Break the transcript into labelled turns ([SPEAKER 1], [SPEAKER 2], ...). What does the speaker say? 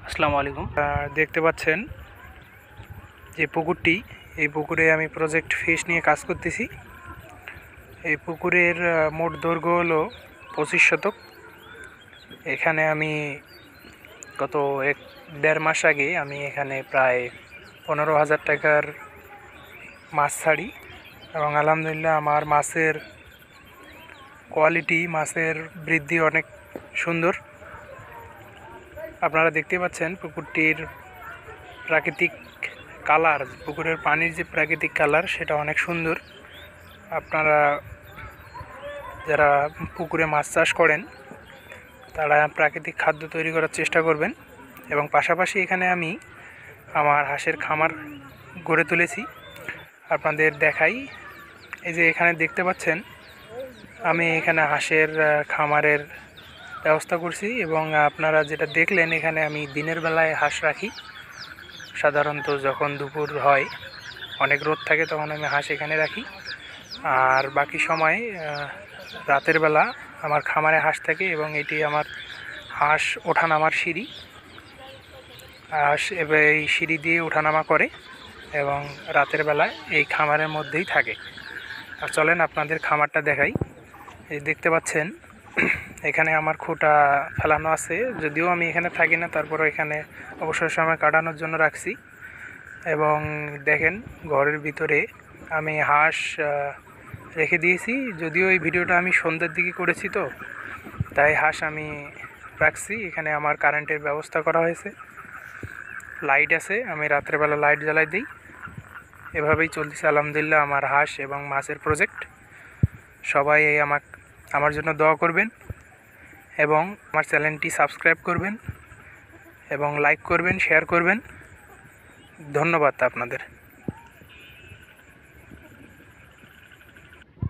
[SPEAKER 1] আসসালামু আলাইকুম। দেখতে পাচ্ছেন যে পুকুরটি, এই পুকুরে আমি প্রজেক্ট ফিশ নিয়ে কাজ করতেছি। এই পুকুরের মোট দৈর্ঘ্য হলো 25 শতক। এখানে আমি গত 1-1.5 মাস আগে আমি এখানে প্রায় 15,000 টাকার মাছ ছাড়ি এবং আলহামদুলিল্লাহ আমার মাছের কোয়ালিটি, মাছের বৃদ্ধি অনেক সুন্দর। আপনারা দেখতে পাচ্ছেন পুকুরটির প্রাকৃতিক কালার, পুকুরের পানির যে প্রাকৃতিক কালার সেটা অনেক সুন্দর। আপনারা যারা পুকুরে মাছ চাষ করেন তারা প্রাকৃতিক খাদ্য তৈরি করার চেষ্টা করবেন। এবং পাশাপাশি এখানে আমি আমার হাঁসের খামার গড়ে তুলেছি, আপনাদের দেখাই। এই যে এখানে দেখতে পাচ্ছেন আমি এখানে হাঁসের খামারের ব্যবস্থা করছি এবং আপনারা যেটা দেখলেন এখানে আমি দিনের বেলায় হাঁস রাখি। সাধারণত যখন দুপুর হয়, অনেক রোদ থাকে, তখন আমি হাঁস এখানে রাখি। আর বাকি সময় রাতের বেলা আমার খামারে হাঁস থাকে এবং এটি আমার হাঁস ওঠানামার সিঁড়ি। হাঁস এবার এই সিঁড়ি দিয়ে ওঠানামা করে এবং রাতের বেলায় এই খামারের মধ্যেই থাকে। আর চলেন আপনাদের খামারটা দেখাই। এই দেখতে পাচ্ছেন এখানে আমার খুঁটা ফেলানো আছে, যদিও আমি এখানে থাকি না, তারপরে এখানে অবসর সময় কাটানোর জন্য রাখছি। এবং দেখেন ঘরের ভিতরে আমি হাঁস রেখে দিয়েছি, যদিও এই ভিডিওটা আমি সন্ধ্যার দিকে করেছি, তো তাই হাঁস আমি রাখছি। এখানে আমার কারেন্টের ব্যবস্থা করা হয়েছে, লাইট আছে, আমি রাত্রেবেলা লাইট জ্বালাই দিই। এভাবেই চলতেছে আলহামদুলিল্লাহ আমার হাঁস এবং মাছের প্রজেক্ট। সবাই আমার জন্য দোয়া করবেন এবং আমার চ্যানেলটি সাবস্ক্রাইব করবেন এবং লাইক করবেন, শেয়ার করবেন। ধন্যবাদ আপনাদের।